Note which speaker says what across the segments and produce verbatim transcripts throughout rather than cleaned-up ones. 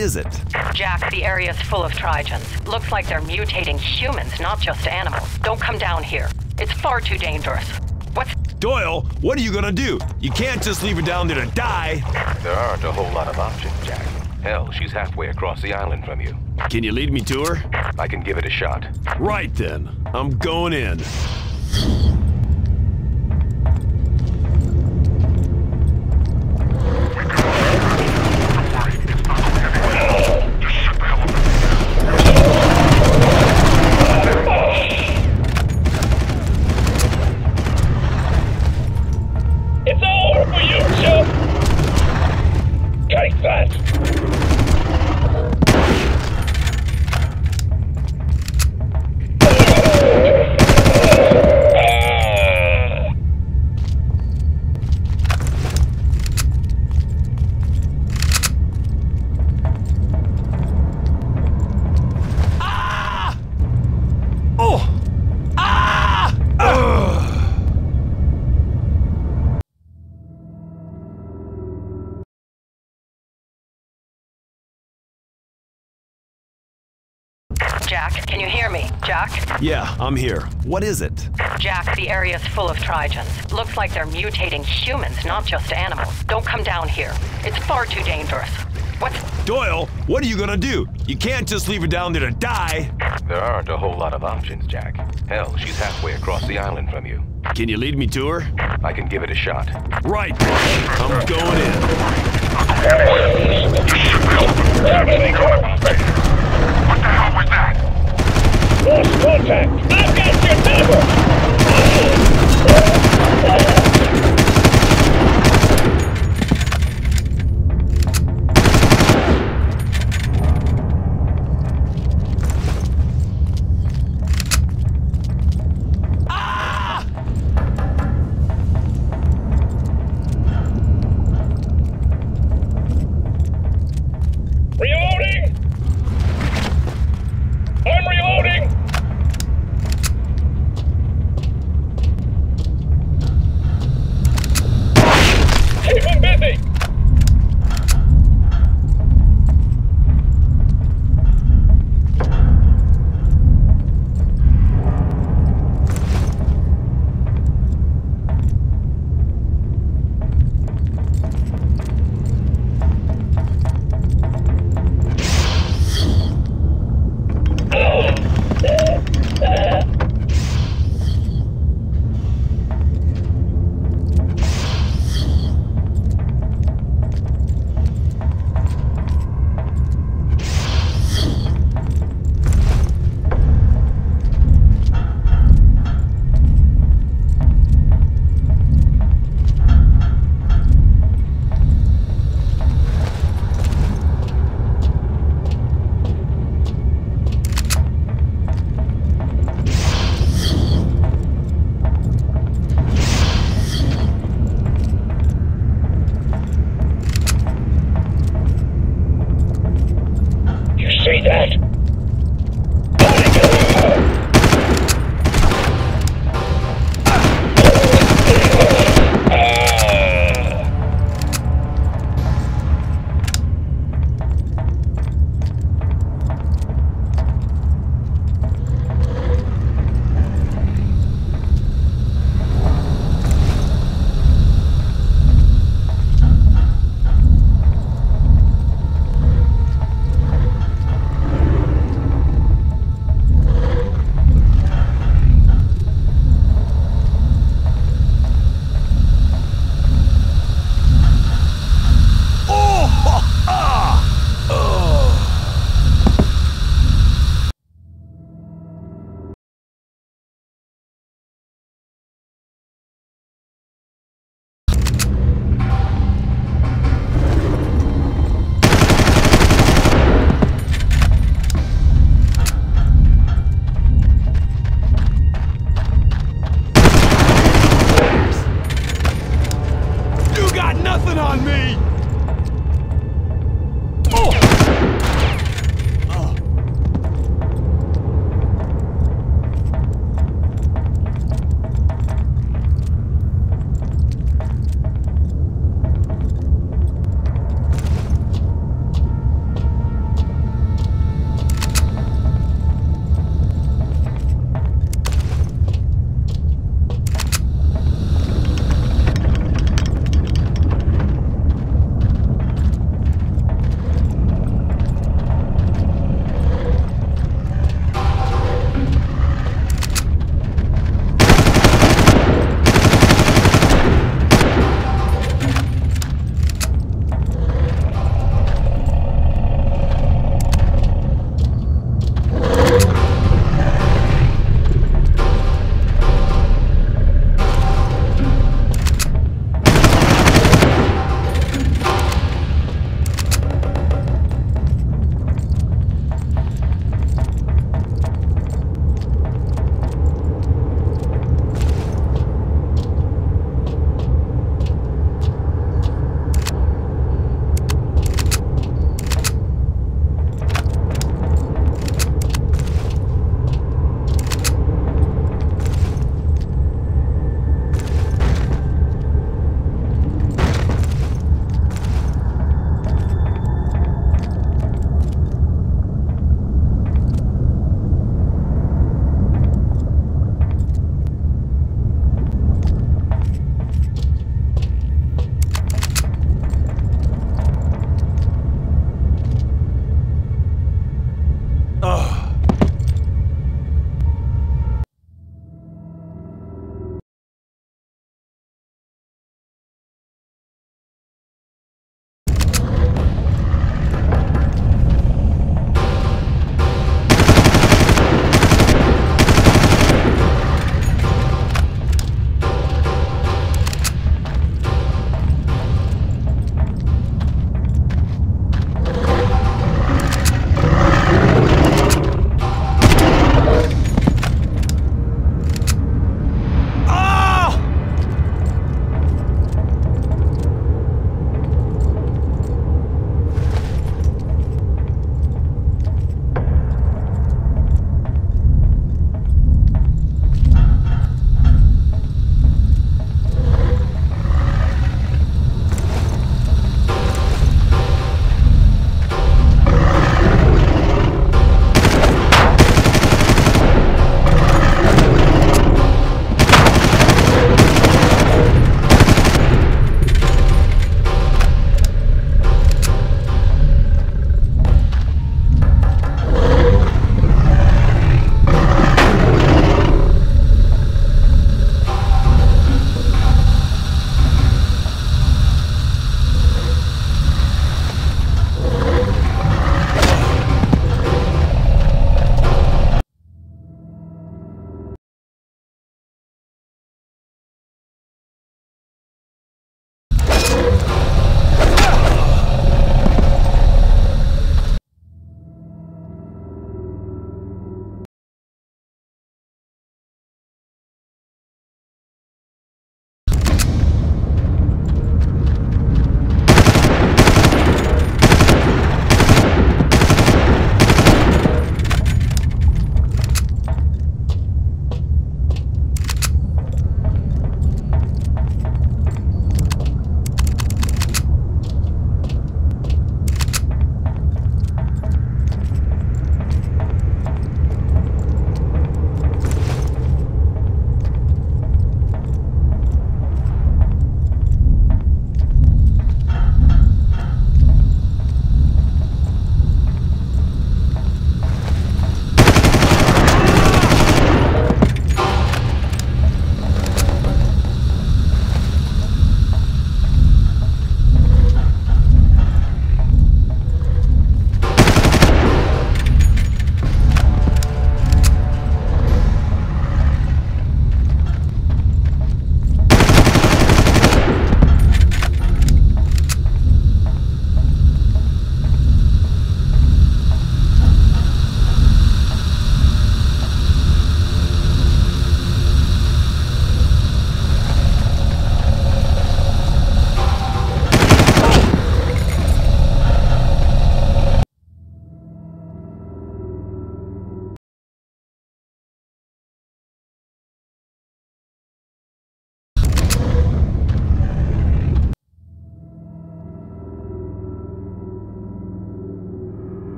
Speaker 1: is it?
Speaker 2: Jack, the area's full of Trigens. Looks like they're mutating humans, not just animals. Don't come down here. It's far too dangerous. What's...
Speaker 1: Doyle, what are you gonna do? You can't just leave her down there to die.
Speaker 3: There aren't a whole lot of options, Jack. Hell, she's halfway across the island from you.
Speaker 1: Can you lead me to her?
Speaker 3: I can give it a shot.
Speaker 1: Right then. I'm going in.
Speaker 4: It's all over for you, Chip! Take that!
Speaker 2: Jack, can you hear me? Jack?
Speaker 1: Yeah, I'm here. What is it?
Speaker 2: Jack, the area's full of Trigens. Looks like they're mutating humans, not just animals. Don't come down here. It's far too dangerous. What's...
Speaker 1: Doyle, what are you gonna do? You can't just leave her down there to die.
Speaker 3: There aren't a whole lot of options, Jack. Hell, she's halfway across the island from you.
Speaker 1: Can you lead me to her?
Speaker 3: I can give it a shot.
Speaker 1: Right. I'm going in.
Speaker 4: Everything going on, baby. What the hell was that? Lost contact! I've got your number! Reloading! I'm reloading!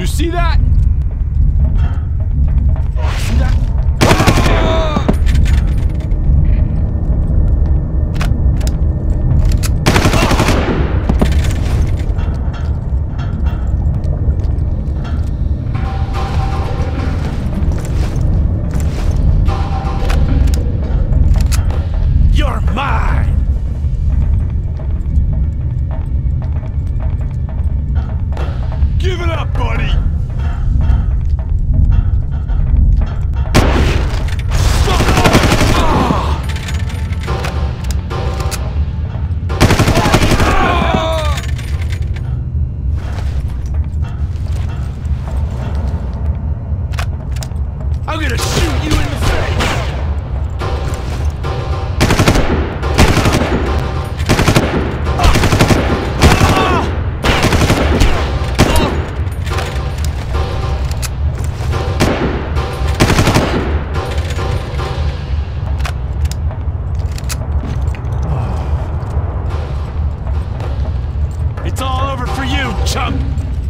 Speaker 1: see that? See that?
Speaker 5: You're mine!
Speaker 1: Give it up, buddy!
Speaker 5: I'm gonna shoot you in the face!
Speaker 1: It's all over for you, chump!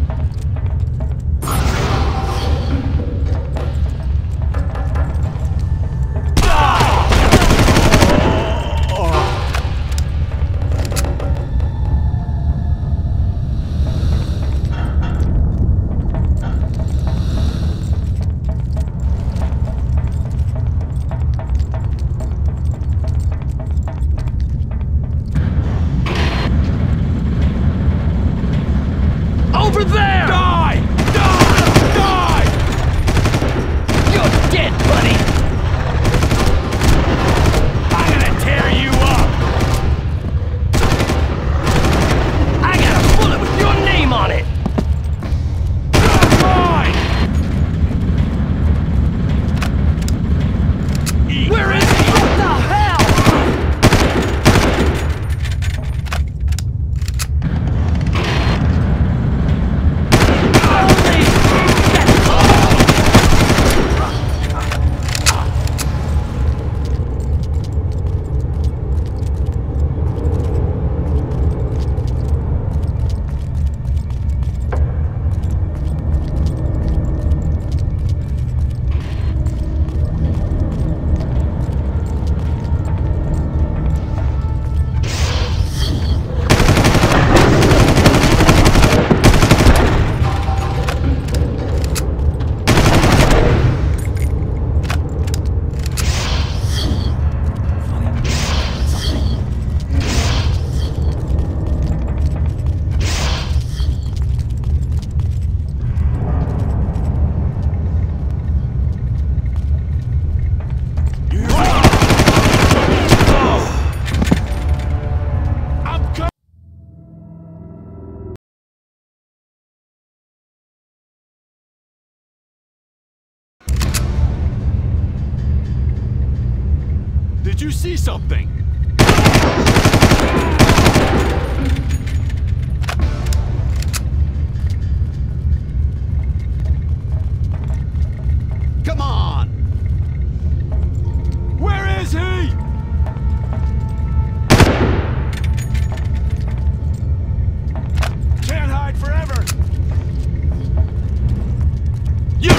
Speaker 5: Over there!
Speaker 1: Die! Die! Die!
Speaker 5: You're dead, buddy!
Speaker 1: I'm gonna tear you up!
Speaker 5: I got a bullet with your name on it!
Speaker 1: You're mine! Eat.
Speaker 5: Where is he? What the hell?
Speaker 1: Did you see something? Come on! Where is he? Can't hide forever! You!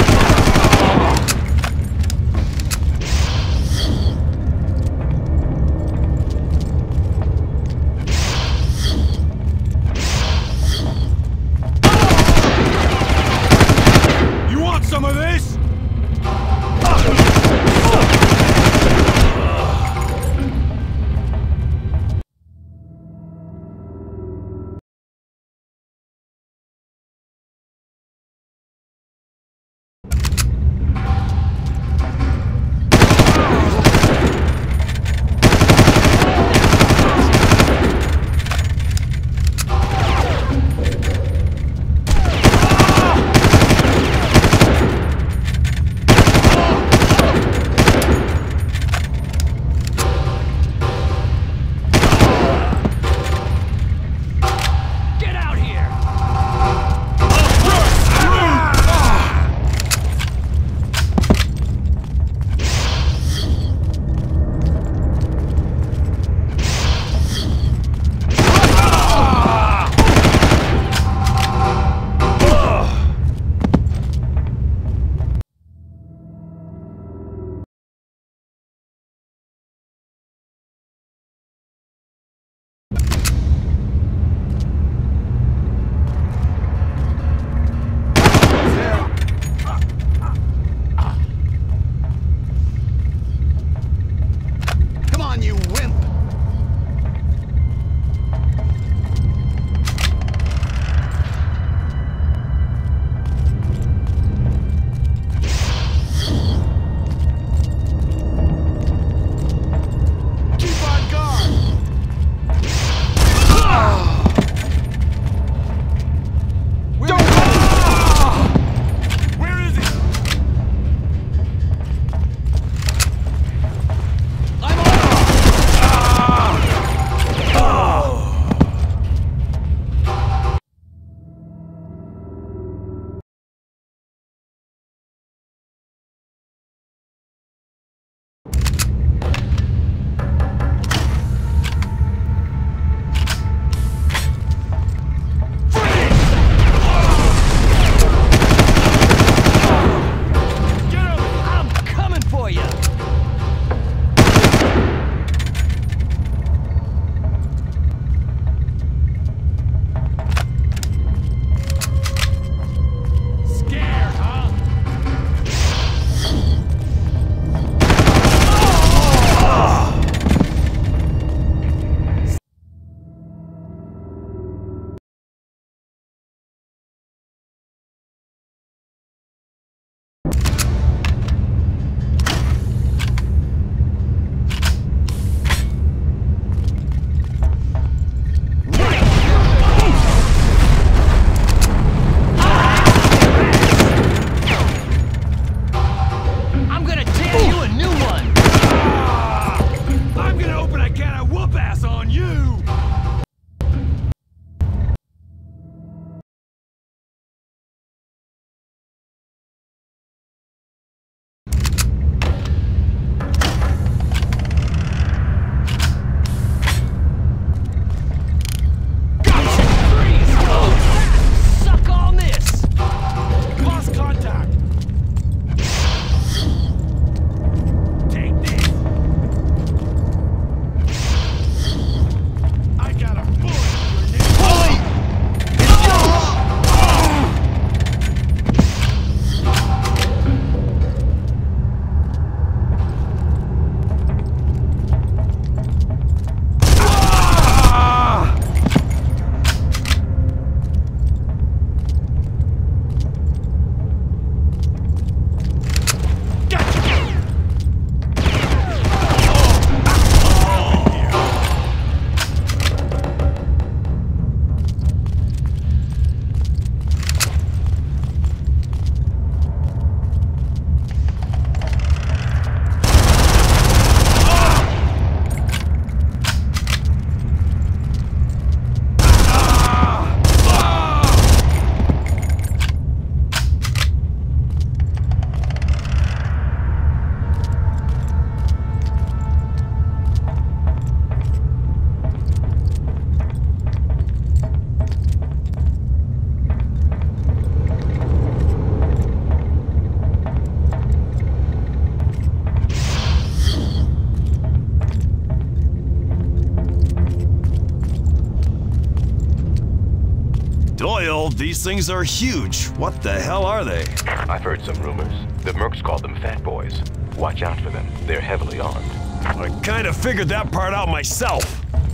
Speaker 1: Doyle, these things are huge. What the hell are they?
Speaker 3: I've heard some rumors. The Mercs call them Fat Boys. Watch out for them. They're heavily armed.
Speaker 1: I kinda figured that part out myself.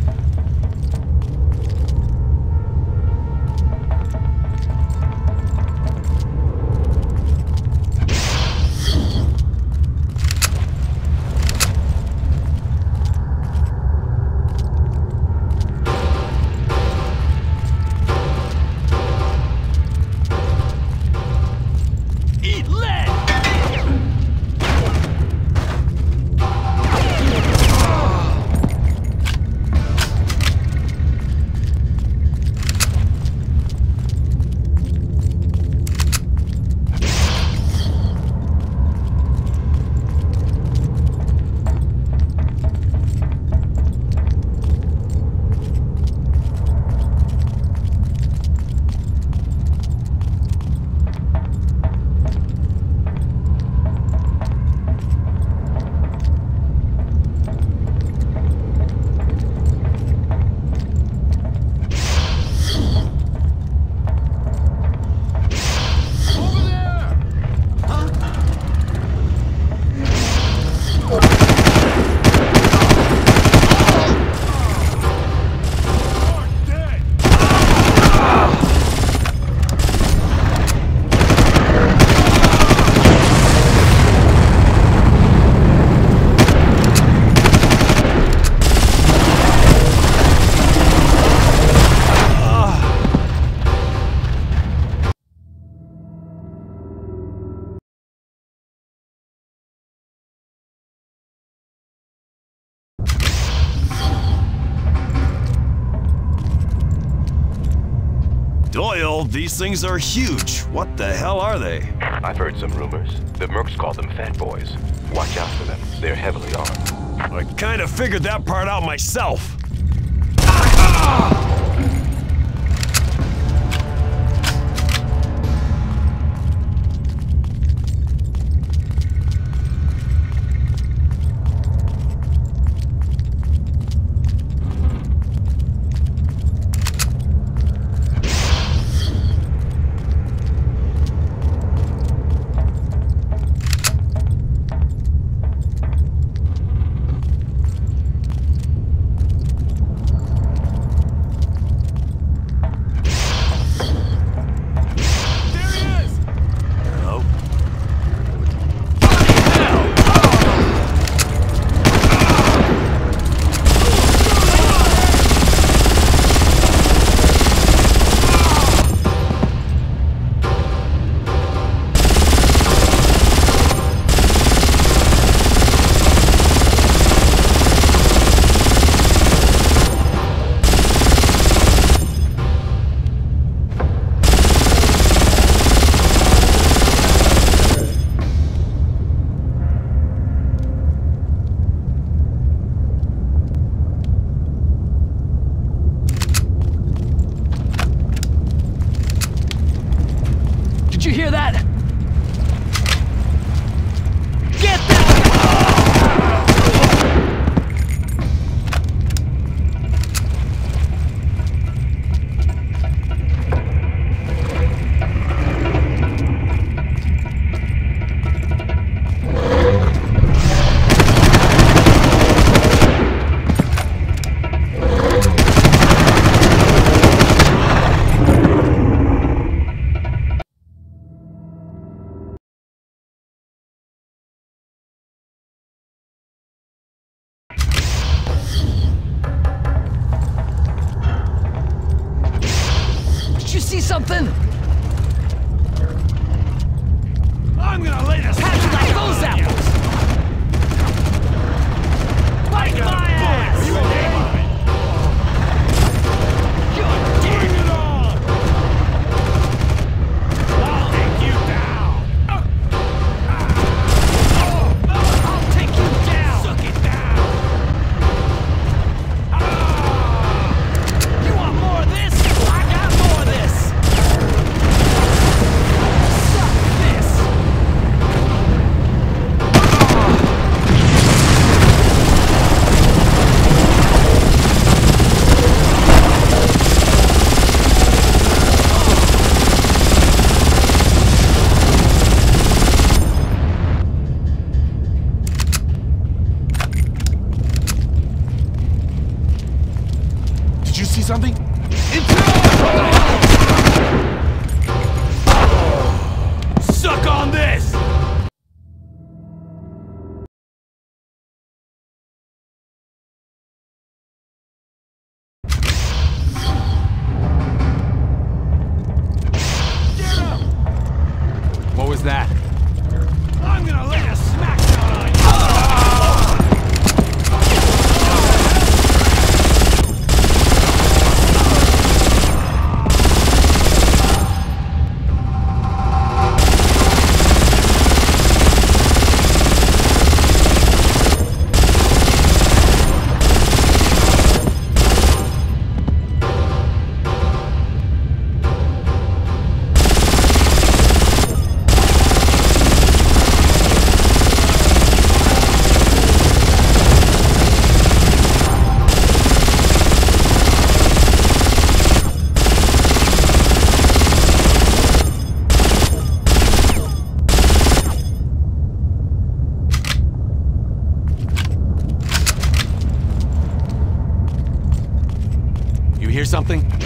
Speaker 1: Doyle, these things are huge. What the hell are they?
Speaker 3: I've heard some rumors. The Mercs call them Fat Boys. Watch out for them. They're heavily armed.
Speaker 1: I kinda figured that part out myself.
Speaker 5: Did you hear that? Get that! Did you see something?
Speaker 1: I'm gonna lay this.
Speaker 5: How'd you like those apples? Bite my ass!
Speaker 1: You
Speaker 5: You're dead!
Speaker 1: Bring it on! I'll take you down.
Speaker 5: I'll take you down!
Speaker 1: Suck it down.
Speaker 5: You want more of this? I got more of this! Suck this!
Speaker 6: something?